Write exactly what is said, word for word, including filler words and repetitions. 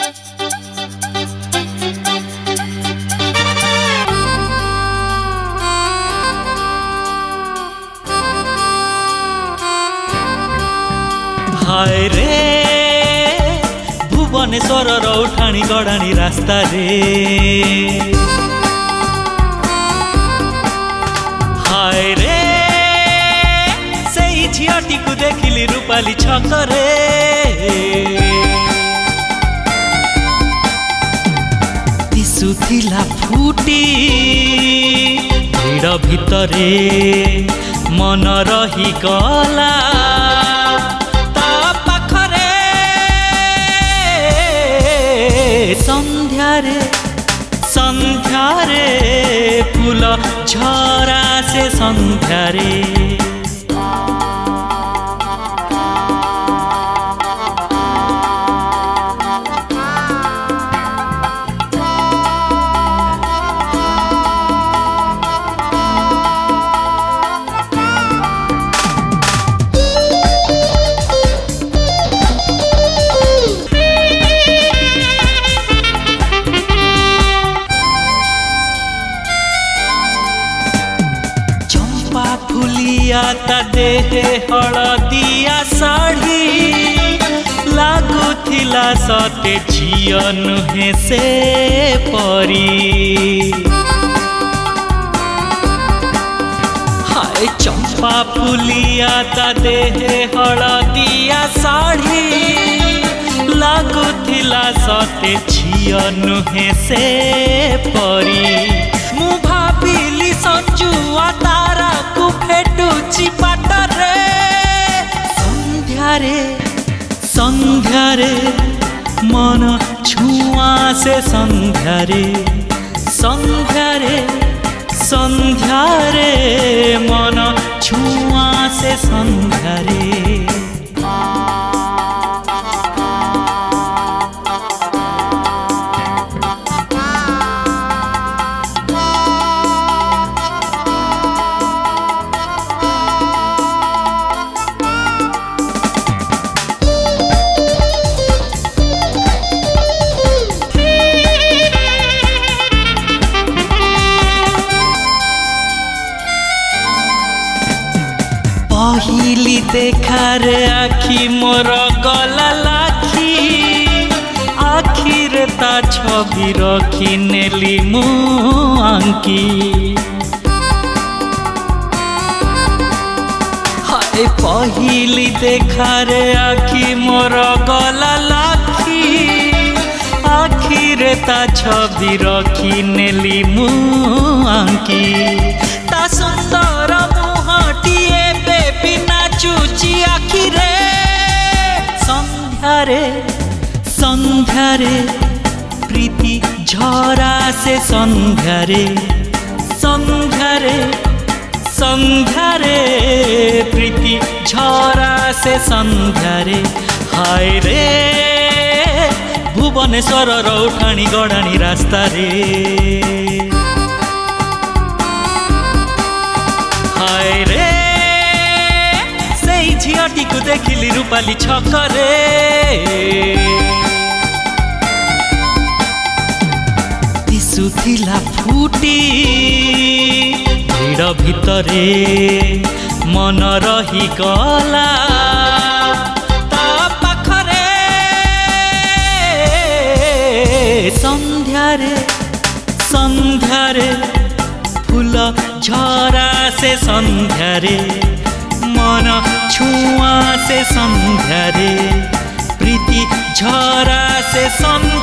हाय रे भुवनेश्वर उठाणी गड़ाणी रास्ता रे हाय रे से झीटी को देखिली रूपाली छकरे दिशुथिला फुटी भीड़ भितरे मन रही गला संध्यारे संध्यारे फूल झरा से संध्यारे ता देहे हलदिया साड़ी लागुथिला सते झियो नुहे से परी हाय चंपा फुलिया ता देहे हलदिया साड़ी लागुथिला सते झियो नुहे से परी मु भाबिली संजुआ तारा को भेटुची बाटरे संध्यारे संध्यारे मन छुआ से संध्यारे संध्यारे संध्यारे मन छुआ से संध्यारे पहिली देखार आखि मोर गला लाखी आखिर ता छवि रखी नेली मु आंकी हाय पहिली देखार आखि मोर गला लाखी आखिर ता छवि रखी नेली मु आंकी ता सुंदर मुहटिए चुची आखिरे संध्यारे संध्यारे प्रीति झरा से संध्यारे संध्यारे संध्यारे प्रीति झरा से संध्यारे हाय रे भुवनेश्वर उठाणी गड़ाणी रास्ता रे हाय रे झीटी को देखिली रूपाली छकरे दिशुथिला फुटी भीड़ भितरे मन रही गला ता पाखरे संध्यारे संध्यारे फूल झरा से संध्यारे मन छुआ से संध्यारे प्रीति झरा से संध्यारे।